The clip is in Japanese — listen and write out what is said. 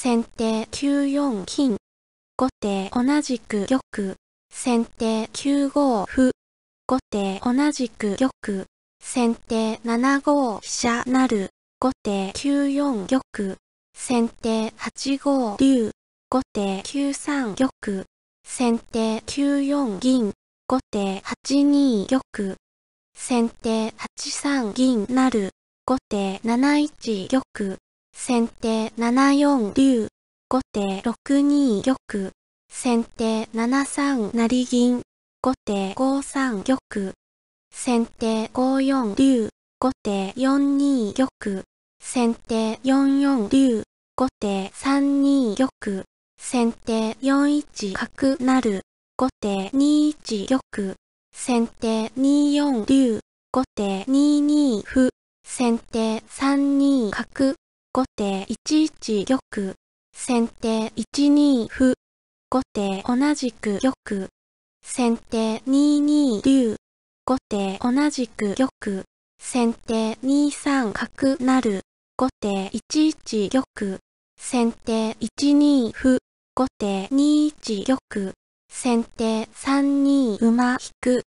先手9四金。後手同じく玉。先手9五歩。後手同じく玉。先手7五飛車成。後手9四玉。先手8五竜。後手9三玉。先手9四銀。後手8二玉。先手8三銀成。後手7一玉。先手7四竜。後手6二玉。先手7三成銀。後手5三玉。先手5四竜。後手4二玉。先手4四竜。後手3二玉。先手4一角成。後手2一玉。先手2四竜。後手2二歩。先手3二角。後手1一玉。先手1二歩。後手同じく玉。先手2二竜。後手同じく玉。先手2三角成。後手1一玉。先手1二歩。後手2一玉。先手3二馬引く。